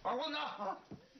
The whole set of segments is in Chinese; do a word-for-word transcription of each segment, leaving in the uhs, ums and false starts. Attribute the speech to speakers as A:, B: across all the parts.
A: 二混呢？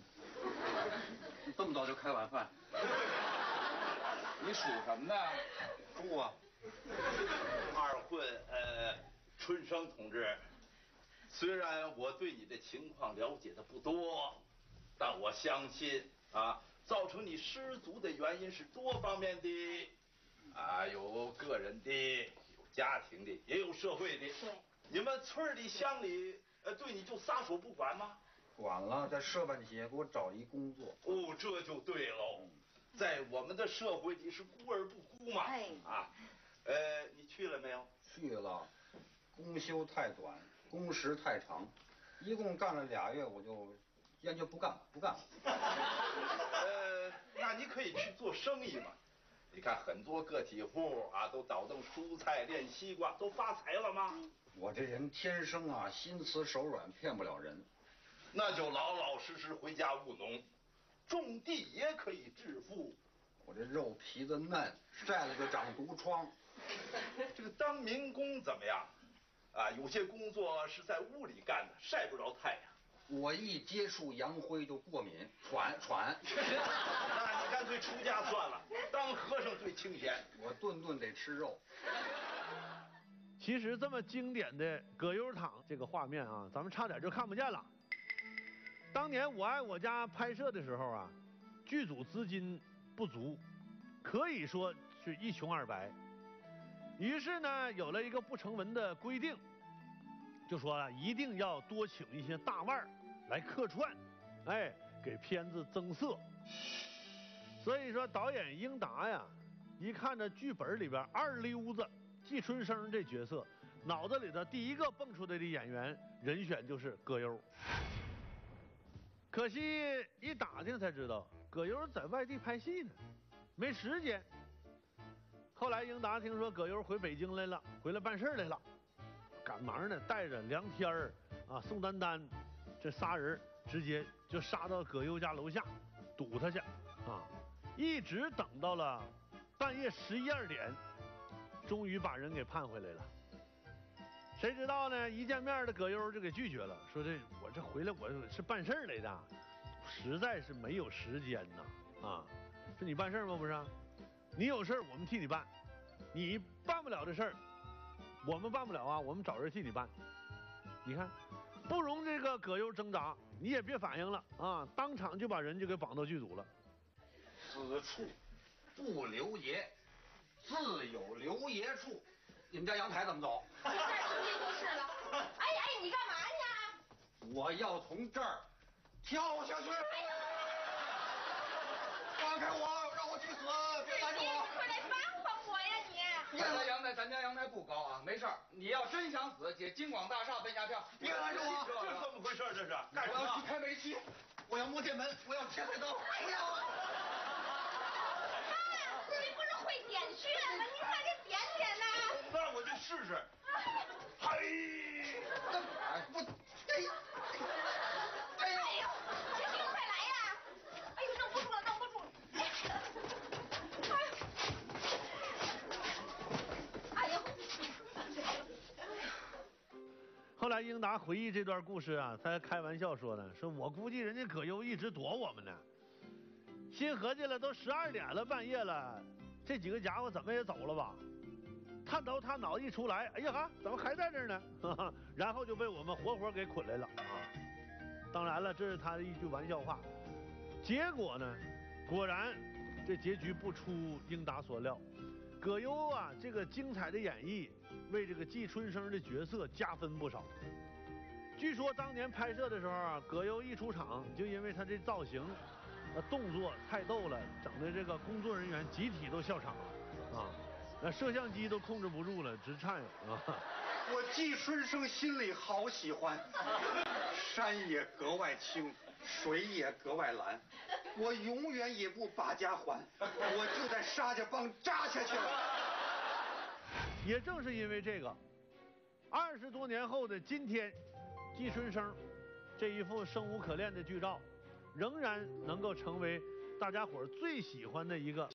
A: 这么早就开晚饭？你属什么呢？猪啊！
B: 二混，呃，春生同志，虽然我对你的情况了解的不多，但我相信啊，造成你失足的原因是多方面的，啊，有个人的，有家庭的，也有社会的。
C: 对。
B: 你们村里乡里，呃，对你就撒手不管吗？
A: 管了，在社办企业给我找一工作。
B: 哦，这就对喽。在我们的社会里是孤而不孤嘛。
C: 哎。
B: 啊，呃，你去了没有？
A: 去了，公休太短，工时太长，一共干了俩月，我就坚决不干了，不干了。
B: 呃，那你可以去做生意嘛。你看很多个体户啊，都倒腾蔬菜、炼西瓜，都发财了吗？
A: 我这人天生啊，心慈手软，骗不了人。
B: 那就老老实实回家务农，种地也可以致富。
A: 我这肉皮子嫩，晒了就长毒疮。
B: 这个当民工怎么样？啊，有些工作是在屋里干的，晒不着太阳。
A: 我一接触阳灰就过敏，喘喘。
B: 那你干脆出家算了，当和尚最清闲。
A: 我顿顿得吃肉。
D: 其实这么经典的葛优躺这个画面啊，咱们差点就看不见了。当年《我爱我家》拍摄的时候啊，剧组资金不足，可以说是一穷二白。于是呢，有了一个不成文的规定，就说啊，一定要多请一些大腕来客串，哎，给片子增色。所以说，导演英达呀，一看这剧本里边二溜子季春生这角色，脑子里头第一个蹦出来的演员人选就是葛优。可惜一打听才知道，葛优在外地拍戏呢，没时间。后来英达听说葛优回北京来了，回来办事来了，赶忙呢带着梁天儿啊、宋丹丹这仨人直接就杀到葛优家楼下堵他去啊，一直等到了半夜十一二点，终于把人给盼回来了。谁知道呢？一见面的葛优就给拒绝了，说这我这回来我是办事来的，实在是没有时间呐啊！说你办事吗？不是？你有事我们替你办，你办不了的事儿，我们办不了啊，我们找人替你办。你看，不容这个葛优挣扎，你也别反应了啊，当场就把人就给绑到剧组了。
A: 此处不留爷，自有留爷处。你们家阳台怎么走？
C: 再出去就是了。哎哎，你干嘛去？
A: 我要从这儿跳下去！
C: 哎呀，
A: 放开我，让我去死！别拦着我！
C: 你快来帮帮我呀你！
E: 你家阳台，咱家阳台不高啊，没事儿。你要真想死，姐金广大厦奔下跳。
A: 别拦着我！
B: 这是怎么回事？这是干什
A: 我要去
B: 么？
A: 开煤气，我要摸电门，我要切菜刀，我要！
C: 妈，你不是会点穴吗？你快给点点呐！
B: 那我就试试。嘿，
A: 哎，我，哎呀，
C: 哎呦，这你快来呀！哎呦，弄不住了，弄不住了！哎呦，哎呦！
D: 后来英达回忆这段故事啊，他还开玩笑说呢，说我估计人家葛优一直躲我们呢，心合计了都十二点了，半夜了，这几个家伙怎么也走了吧？探头探脑一出来，哎呀哈，怎么还在这儿呢？哈哈，然后就被我们活活给捆来了啊！当然了，这是他的一句玩笑话。结果呢，果然这结局不出英达所料，葛优啊这个精彩的演绎为这个季春生的角色加分不少。据说当年拍摄的时候啊，葛优一出场就因为他这造型、呃动作太逗了，整的这个工作人员集体都笑场了啊。那摄像机都控制不住了，直颤啊！
A: 我季春生心里好喜欢，山也格外青，水也格外蓝，我永远也不把家还，我就在沙家浜扎下去了。
D: 也正是因为这个，二十多年后的今天，季春生这一副生无可恋的剧照，仍然能够成为大家伙最喜欢的一个